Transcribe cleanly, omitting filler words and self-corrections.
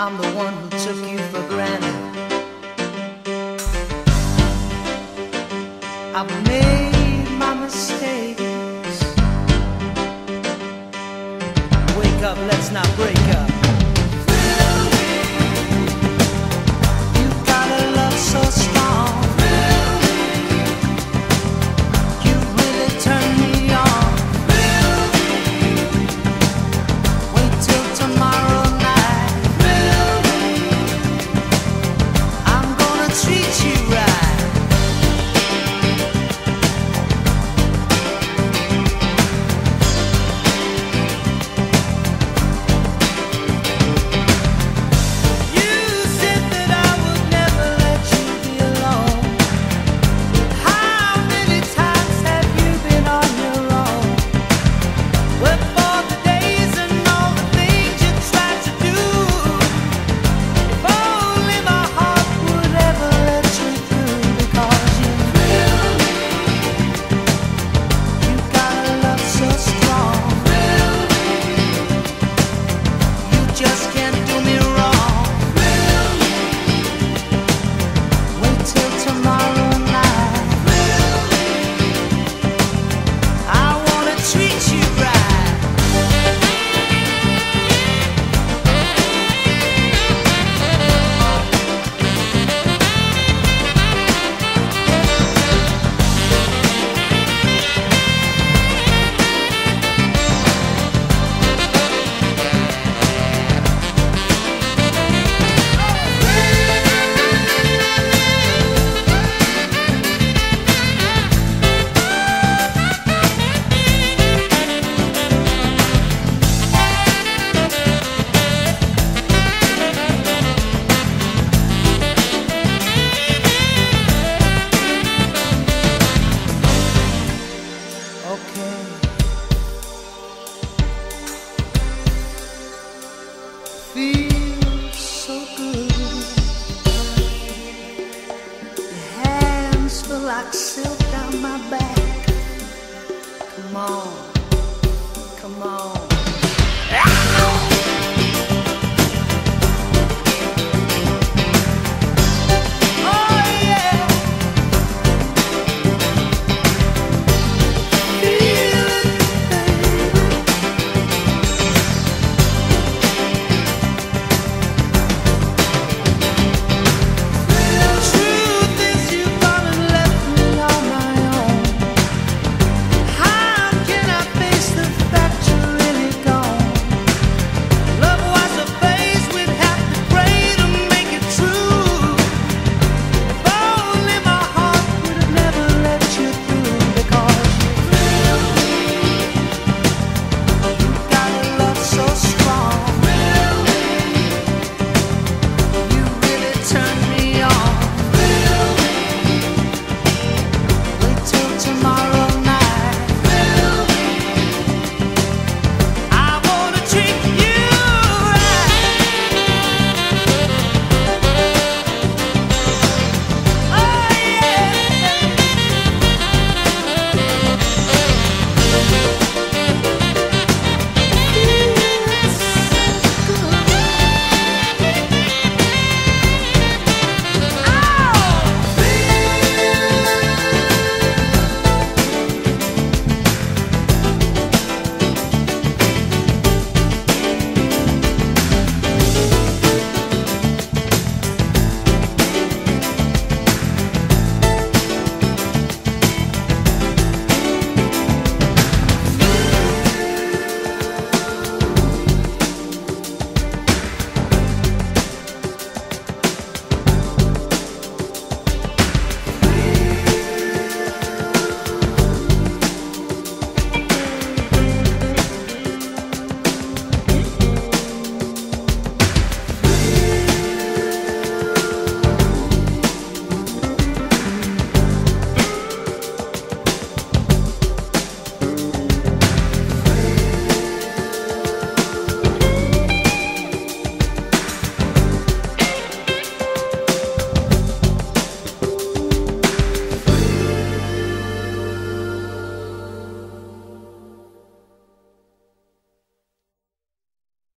I'm the one who took you for granted. I've made my mistakes. Wake up, let's not break up. You got a love so strong. You really turn me on. Wait till tomorrow night. I'm gonna treat you right. Feels so good. Your hands feel like silk down my back. Come on, come on.